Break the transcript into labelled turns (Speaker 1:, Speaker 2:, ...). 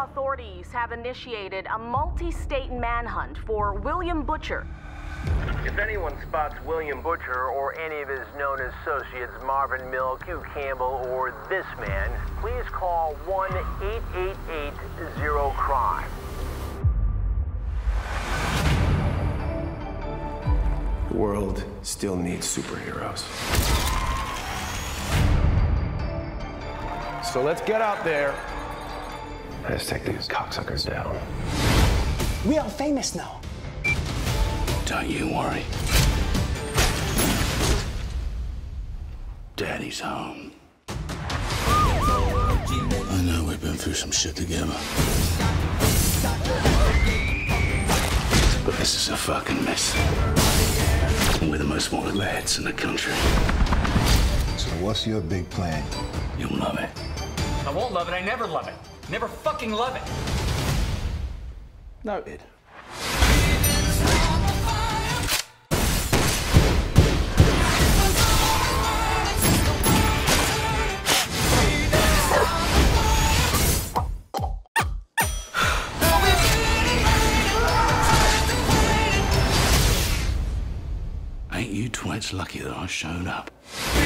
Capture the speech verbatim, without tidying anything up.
Speaker 1: authorities have initiated a multi-state manhunt for William Butcher.
Speaker 2: If anyone spots William Butcher or any of his known associates, Marvin Mill, Q Campbell, or this man, please call one eight eight eight zero crime.
Speaker 3: The world still needs superheroes. So let's get out there. Let's take these cocksuckers down.
Speaker 4: We are famous now.
Speaker 5: Don't you worry. Daddy's home. I know we've been through some shit together. But this is a fucking mess. And we're the most wanted lads in the country.
Speaker 6: So what's your big plan?
Speaker 5: You'll love it.
Speaker 7: I won't love it. I never love it. Never fucking love it.
Speaker 3: Noted.
Speaker 5: Ain't you twits lucky that I showed up?